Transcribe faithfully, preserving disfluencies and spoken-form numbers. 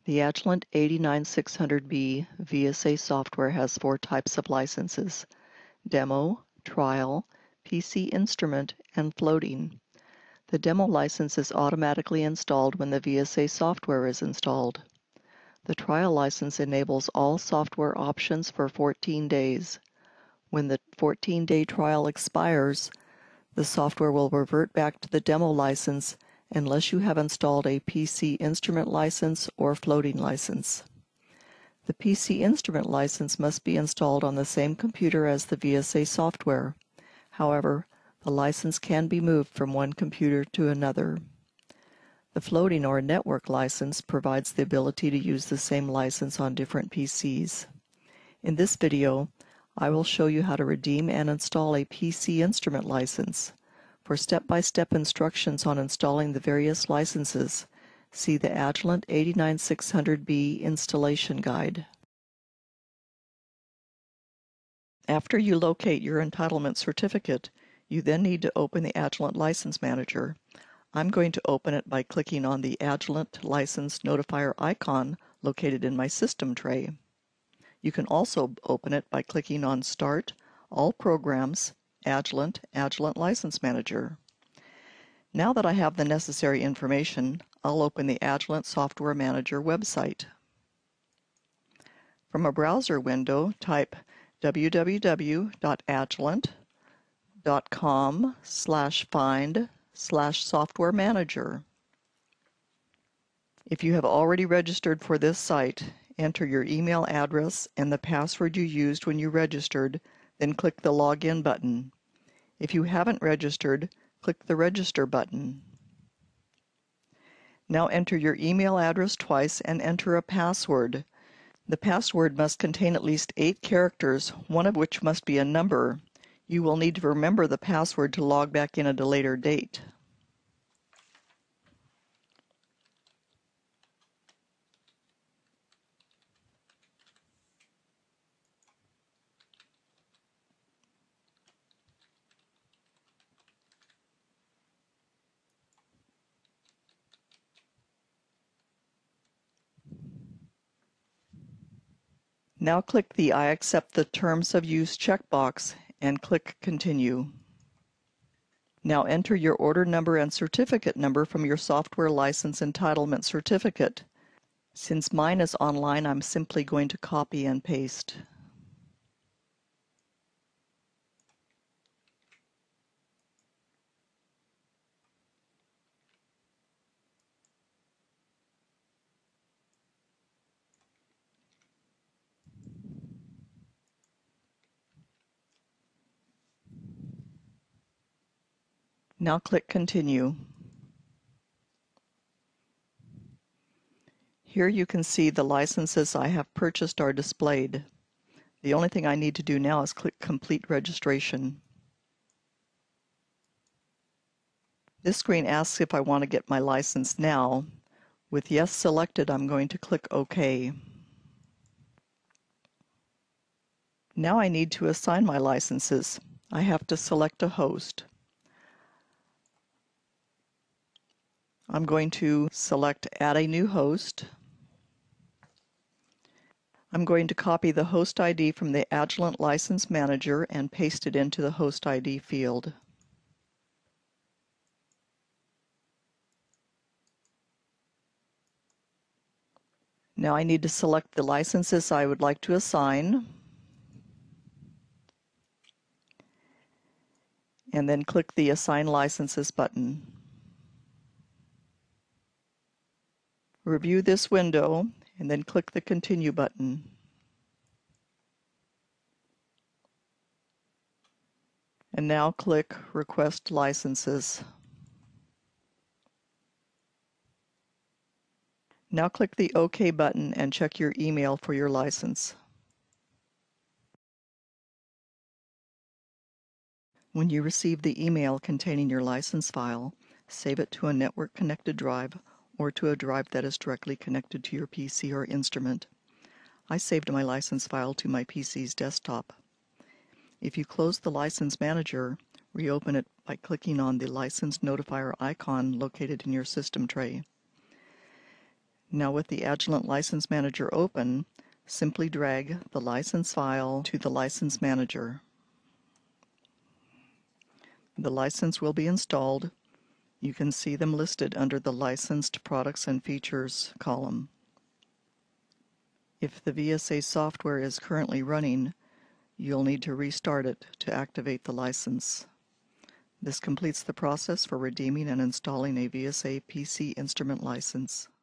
The Agilent eighty-nine six hundred B V S A software has four types of licenses: Demo, Trial, P C Instrument, and Floating. The Demo license is automatically installed when the V S A software is installed. The Trial license enables all software options for fourteen days. When the fourteen-day trial expires, the software will revert back to the Demo license unless you have installed a P C Instrument license or Floating license. The P C Instrument license must be installed on the same computer as the V S A software. However, the license can be moved from one computer to another. The Floating or Network license provides the ability to use the same license on different P Cs. In this video, I will show you how to redeem and install a P C Instrument license. For step-by-step instructions on installing the various licenses, see the Agilent eighty-nine six hundred B installation guide. After you locate your entitlement certificate, you then need to open the Agilent License Manager. I'm going to open it by clicking on the Agilent License Notifier icon located in my system tray. You can also open it by clicking on Start, All Programs, Agilent, Agilent License Manager. Now that I have the necessary information, I'll open the Agilent Software Manager website. From a browser window, type w w w dot agilent dot com slash find slash software manager. If you have already registered for this site, enter your email address and the password you used when you registered, then click the Login button. If you haven't registered, click the Register button. Now enter your email address twice and enter a password. The password must contain at least eight characters, one of which must be a number. You will need to remember the password to log back in at a later date. Now click the I accept the terms of use checkbox and click Continue. Now enter your order number and certificate number from your software license entitlement certificate. Since mine is online, I'm simply going to copy and paste. Now click Continue. Here you can see the licenses I have purchased are displayed. The only thing I need to do now is click Complete Registration. This screen asks if I want to get my license now. With Yes selected, I'm going to click OK. Now I need to assign my licenses. I have to select a host. I'm going to select Add a New Host. I'm going to copy the host I D from the Agilent License Manager and paste it into the host I D field. Now I need to select the licenses I would like to assign, and then click the Assign Licenses button. Review this window and then click the Continue button. And now click Request Licenses. Now click the OK button and check your email for your license. When you receive the email containing your license file, save it to a network-connected drive or to a drive that is directly connected to your P C or instrument. I saved my license file to my P C's desktop. If you close the License Manager, reopen it by clicking on the License Notifier icon located in your system tray. Now with the Agilent License Manager open, simply drag the license file to the License Manager. The license will be installed. You can see them listed under the Licensed Products and Features column. If the V S A software is currently running, you'll need to restart it to activate the license. This completes the process for redeeming and installing a V S A P C instrument license.